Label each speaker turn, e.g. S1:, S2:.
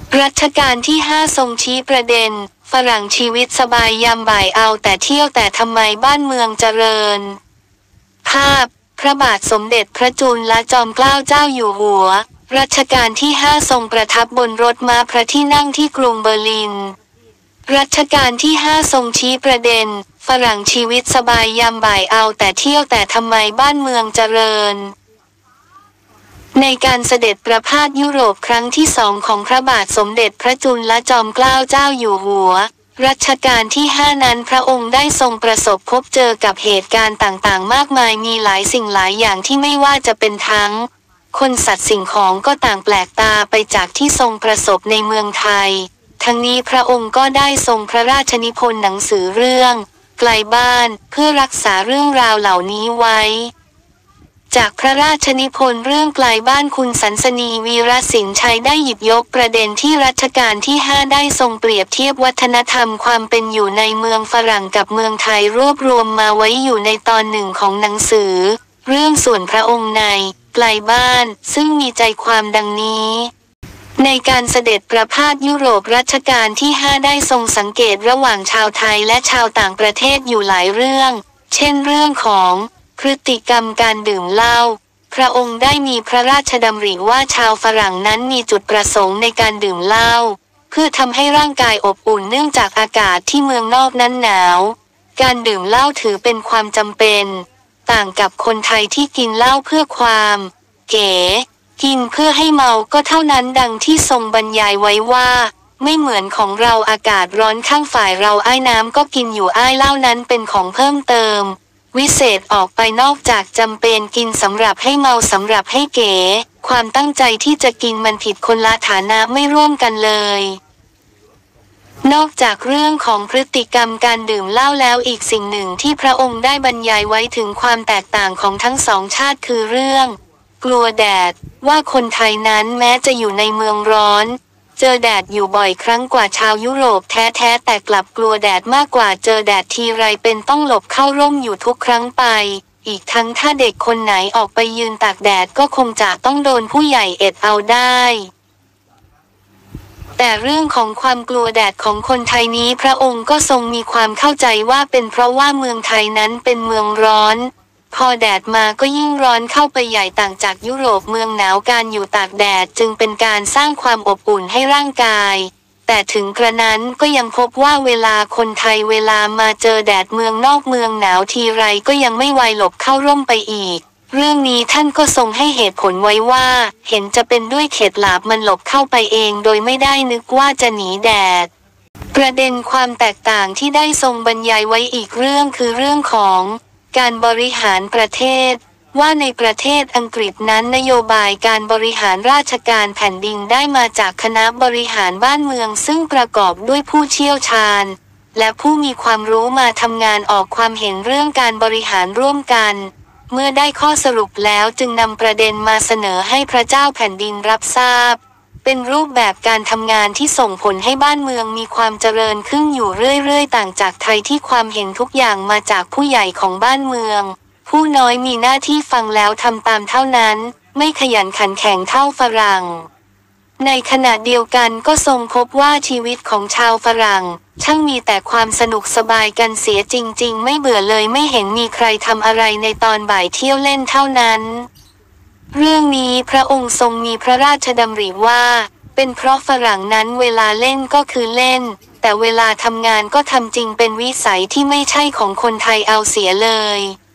S1: รัชกาลที่5ทรงชี้ประเด็นฝรั่งชีวิตสบายยามบ่ายเอาแต่เที่ยวแต่ทำไมบ้านเมืองเจริญภาพพระบาทสมเด็จพระจุลจอมเกล้าเจ้าอยู่หัวรัชกาลที่5ทรงประทับบนรถม้าพระที่นั่งที่กรุงเบอร์ลินรัชกาลที่5ทรงชี้ประเด็นฝรั่งชีวิตสบายยามบ่ายเอาแต่เที่ยวแต่ทำไมบ้านเมืองเจริญในการเสด็จประพาสยุโรปครั้งที่2ของพระบาทสมเด็จพระจุลจอมเกล้าเจ้าอยู่หัวรัชกาลที่5นั้นพระองค์ได้ทรงประสบพบเจอกับเหตุการณ์ต่างๆมากมายมีหลายสิ่งหลายอย่างที่ไม่ว่าจะเป็นทั้งคนสัตว์สิ่งของก็ต่างแปลกตาไปจากที่ทรงประสบในเมืองไทยทั้งนี้พระองค์ก็ได้ทรงพระราชนิพนธ์หนังสือเรื่องไกลบ้านเพื่อรักษาเรื่องราวเหล่านี้ไว้จากพระราชนิพนธ์เรื่องไกลบ้านคุณสันสนีวีรศิลป์ชัยได้หยิบยกประเด็นที่รัชกาลที่5ได้ทรงเปรียบเทียบวัฒนธรรมความเป็นอยู่ในเมืองฝรั่งกับเมืองไทยรวบรวมมาไว้อยู่ในตอนหนึ่งของหนังสือเรื่องส่วนพระองค์ในไกลบ้านซึ่งมีใจความดังนี้ในการเสด็จประพาสยุโรปรัชกาลที่5ได้ทรงสังเกตระหว่างชาวไทยและชาวต่างประเทศอยู่หลายเรื่องเช่นเรื่องของพฤติกรรมการดื่มเหล้าพระองค์ได้มีพระราชดำริว่าชาวฝรั่งนั้นมีจุดประสงค์ในการดื่มเหล้าเพื่อทำให้ร่างกายอบอุ่นเนื่องจากอากาศที่เมืองนอกนั้นหนาวการดื่มเหล้าถือเป็นความจำเป็นต่างกับคนไทยที่กินเหล้าเพื่อความเก๋กินเพื่อให้เมาก็เท่านั้นดังที่ทรงบรรยายไว้ว่าไม่เหมือนของเราอากาศร้อนข้างฝ่ายเราอ้ายน้ำก็กินอยู่อ้ายเหล้านั้นเป็นของเพิ่มเติมวิเศษออกไปนอกจากจำเป็นกินสำหรับให้เมาสำหรับให้เก๋ความตั้งใจที่จะกินมันผิดคนละฐานะไม่ร่วมกันเลยนอกจากเรื่องของพฤติกรรมการดื่มเหล้าแล้วอีกสิ่งหนึ่งที่พระองค์ได้บรรยายไว้ถึงความแตกต่างของทั้งสองชาติคือเรื่องกลัวแดดว่าคนไทยนั้นแม้จะอยู่ในเมืองร้อนเจอแดดอยู่บ่อยครั้งกว่าชาวยุโรปแท้ๆแต่กลับกลัวแดดมากกว่าเจอแดดทีไรเป็นต้องหลบเข้าร่มอยู่ทุกครั้งไปอีกทั้งถ้าเด็กคนไหนออกไปยืนตากแดดก็คงจะต้องโดนผู้ใหญ่เอ็ดเอาได้แต่เรื่องของความกลัวแดดของคนไทยนี้พระองค์ก็ทรงมีความเข้าใจว่าเป็นเพราะว่าเมืองไทยนั้นเป็นเมืองร้อนพอแดดมาก็ยิ่งร้อนเข้าไปใหญ่ต่างจากยุโรปเมืองหนาวการอยู่ตากแดดจึงเป็นการสร้างความอบอุ่นให้ร่างกายแต่ถึงกระนั้นก็ยังพบว่าเวลาคนไทยเวลามาเจอแดดเมืองนอกเมืองหนาวทีไรก็ยังไม่ไวหลบเข้าร่มไปอีกเรื่องนี้ท่านก็ทรงให้เหตุผลไว้ว่าเห็นจะเป็นด้วยเข็ดหลาบมันหลบเข้าไปเองโดยไม่ได้นึกว่าจะหนีแดดประเด็นความแตกต่างที่ได้ทรงบรรยายไว้อีกเรื่องคือเรื่องของการบริหารประเทศว่าในประเทศอังกฤษนั้นนโยบายการบริหารราชการแผ่นดินได้มาจากคณะบริหารบ้านเมืองซึ่งประกอบด้วยผู้เชี่ยวชาญและผู้มีความรู้มาทำงานออกความเห็นเรื่องการบริหารร่วมกันเมื่อได้ข้อสรุปแล้วจึงนำประเด็นมาเสนอให้พระเจ้าแผ่นดินรับทราบเป็นรูปแบบการทำงานที่ส่งผลให้บ้านเมืองมีความเจริญขึ้นอยู่เรื่อยๆต่างจากไทยที่ความเห็นทุกอย่างมาจากผู้ใหญ่ของบ้านเมืองผู้น้อยมีหน้าที่ฟังแล้วทำตามเท่านั้นไม่ขยันขันแข็งเท่าฝรั่งในขณะเดียวกันก็ทรงพบว่าชีวิตของชาวฝรั่งช่างมีแต่ความสนุกสบายกันเสียจริงๆไม่เบื่อเลยไม่เห็นมีใครทำอะไรในตอนบ่ายเที่ยวเล่นเท่านั้นเรื่องนี้พระองค์ทรงมีพระราชดำริว่าเป็นเพราะฝรั่งนั้นเวลาเล่นก็คือเล่นแต่เวลาทำงานก็ทำจริงเป็นวิสัยที่ไม่ใช่ของคนไทยเอาเสียเลย